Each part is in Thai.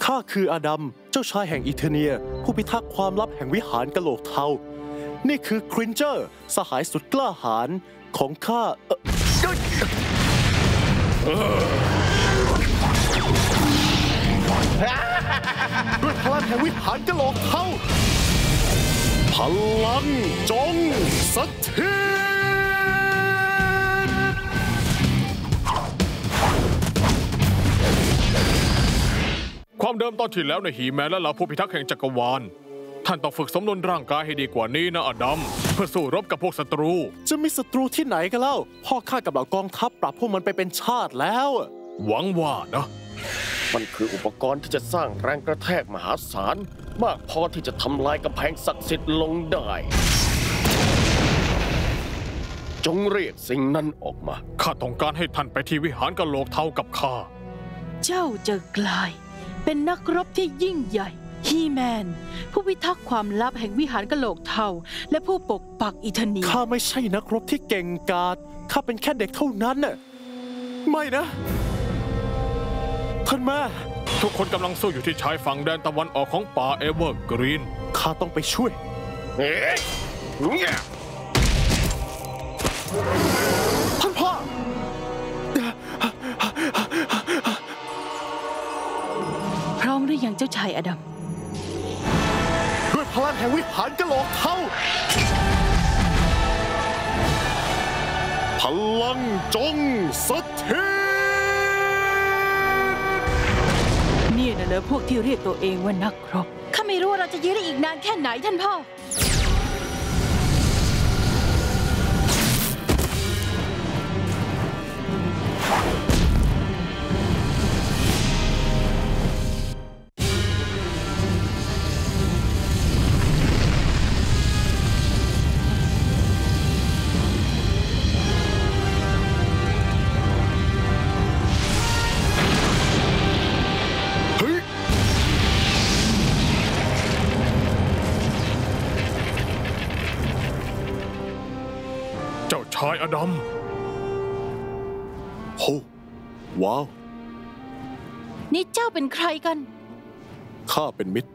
ข้าคืออาดัมเจ้าชายแห่งอีเทเนียผู้พิทักษ์ความลับแห่งวิหารกะโหลกเทานี่คือครินเจอร์สหายสุดกล้าหาญของข้าด้วยพลังแห่งวิหารกะโหลกเทาพลังจงสถิตความเดิมตอนที่แล้วในฮีแมนและเหล่าผู้พิทักษ์แห่งจักรวาลท่านต้องฝึกสมดุลร่างกายให้ดีกว่านี้นะอดัมเพื่อสู้รบกับพวกศัตรูจะมีศัตรูที่ไหนกันเล่าพ่อข้ากับเหล่ากองทัพปรับพวกมันไปเป็นชาติแล้วหวังว่านะมันคืออุปกรณ์ที่จะสร้างแรงกระแทกมหาศาลมากพอที่จะทำลายกำแพงศักดิ์สิทธิ์ลงได้จงเรียกสิ่งนั้นออกมาข้าต้องการให้ท่านไปที่วิหารกะโหลกเทากับข้าเจ้าจะกลายเป็นนักรบที่ยิ่งใหญ่ฮีแมนผู้พิทักษ์ความลับแห่งวิหารกะโหลกเทาและผู้ปกปักอีเทเนียข้าไม่ใช่นักรบที่เก่งกาจข้าเป็นแค่เด็กเท่านั้นน่ะไม่นะท่านแม่ทุกคนกำลังสู้อยู่ที่ชายฝั่งแดนตะวันออกของป่าเอเวอร์กรีนข้าต้องไปช่วยท่านพ่อพร้อมหรือยังเจ้าชายอดัมด้วยพลังแห่งวิหารกะโหลกเทาพลังจงสถิตนี่นะเหรอพวกที่เรียกตัวเองว่านักรบข้าไม่รู้ว่าเราจะยื้อได้อีกนานแค่ไหนท่านพ่อชายอดัมโหว้าวนี่เจ้าเป็นใครกันข้าเป็นมิตร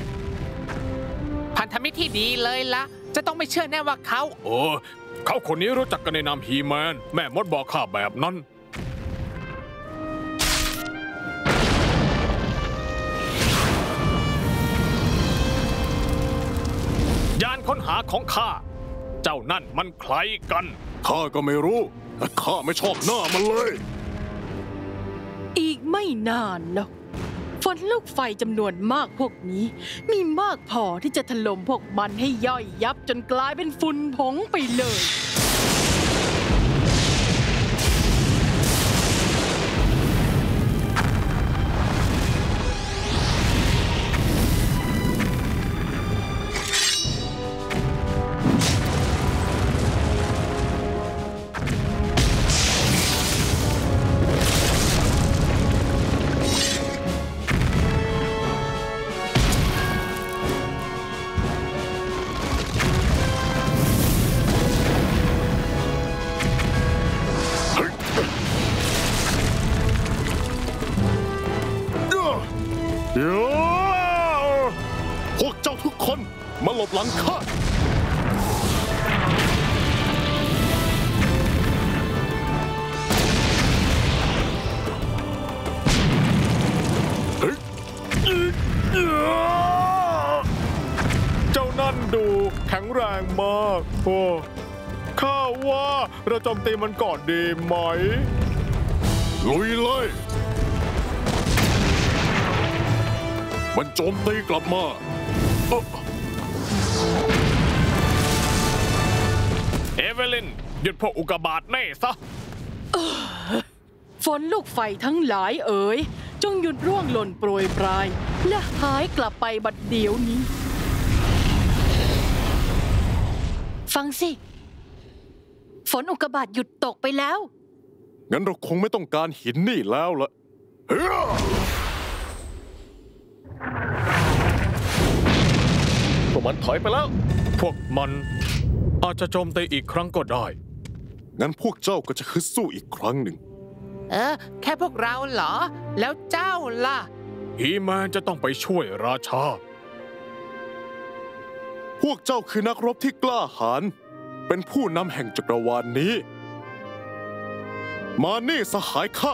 พันธมิตรที่ดีเลยละจะต้องไม่เชื่อแน่ว่าเขาเขาคนนี้รู้จักกันในนามฮีแมนแม่มดบอกข้าแบบนั้นยานค้นหาของข้าเจ้านั่นมันใครกันข้าก็ไม่รู้แต่ข้าไม่ชอบหน้ามันเลยอีกไม่นานหรอกฝนลูกไฟจำนวนมากพวกนี้มีมากพอที่จะถล่มพวกมันให้ย่อยยับจนกลายเป็นฝุ่นผงไปเลยพวกเจ้าทุกคนมาหลบหลังข้าเจ้านั่นดูแข็งแรงมากข้าว่าเราโจมตีมันก่อนดีไหมลุยเลยมันโจมตีกลับมาเอเวลินหยุดพวกอุกกาบาตแน่ซะฝนลูกไฟทั้งหลายเอ๋ยจงหยุดร่วงหล่นโปรยปลายและหายกลับไปบัดเดี๋ยวนี้ฟังสิฝนอุกกาบาตหยุดตกไปแล้วงั้นเราคงไม่ต้องการหินนี่แล้วละพวกมันถอยไปแล้วพวกมันอาจจะโจมตีอีกครั้งก็ได้งั้นพวกเจ้าก็จะฮึดสู้อีกครั้งหนึ่งแค่พวกเราเหรอแล้วเจ้าล่ะฮีแมนจะต้องไปช่วยราชาพวกเจ้าคือนักรบที่กล้าหาญเป็นผู้นำแห่งจักรวาลนี้ มานี่สหายข้า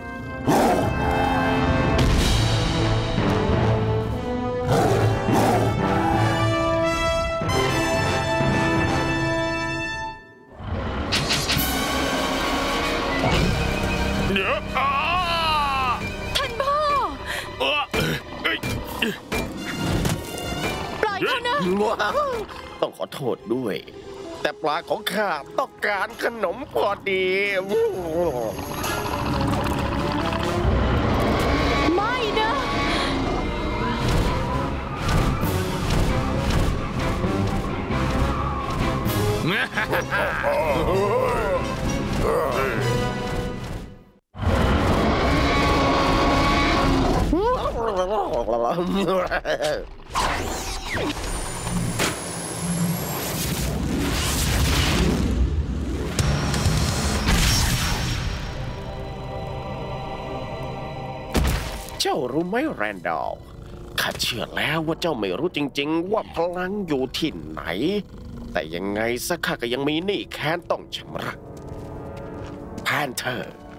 ท่านพ่อ ปล่อยเขานะว้าวต้องขอโทษด้วย แต่ปลาของข้าต้องการขนมพอดีไม่นะเจ้ารู้ไหมแรนดอลข้าเชื่อแล้วว่าเจ้าไม่รู้จริงๆว่าพลังอยู่ที่ไหน แต่ยังไงซะข้าก็ยังมีหนี้แค้นต้องชำระแพนเธอร์